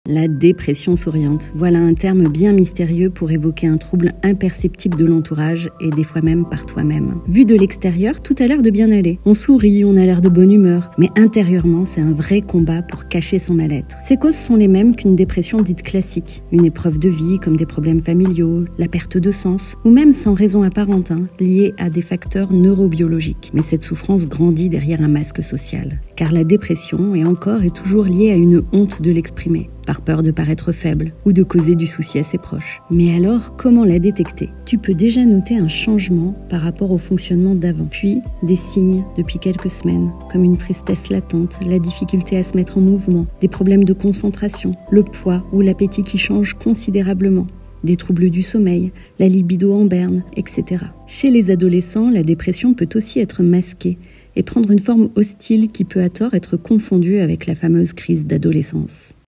La dépression souriante, voilà un terme bien mystérieux pour évoquer un trouble imperceptible de l'entourage et des fois même par toi-même. Vu de l'extérieur, tout a l'air de bien aller. On sourit, on a l'air de bonne humeur, mais intérieurement, c'est un vrai combat pour cacher son mal-être. Ses causes sont les mêmes qu'une dépression dite classique. Une épreuve de vie comme des problèmes familiaux, la perte de sens, ou même sans raison apparente, liée à des facteurs neurobiologiques. Mais cette souffrance grandit derrière un masque social. Car la dépression est encore et toujours liée à une honte de l'exprimer, par peur de paraître faible ou de causer du souci à ses proches. Mais alors, comment la détecter? Tu peux déjà noter un changement par rapport au fonctionnement d'avant, puis des signes depuis quelques semaines, comme une tristesse latente, la difficulté à se mettre en mouvement, des problèmes de concentration, le poids ou l'appétit qui change considérablement, des troubles du sommeil, la libido en berne, etc. Chez les adolescents, la dépression peut aussi être masquée et prendre une forme hostile qui peut à tort être confondue avec la fameuse crise d'adolescence.